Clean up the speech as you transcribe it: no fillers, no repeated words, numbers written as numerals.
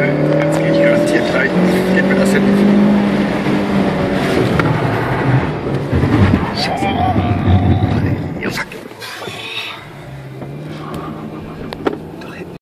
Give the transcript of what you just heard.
jetzt gehe ich garantiert rein. Geht mir das hin?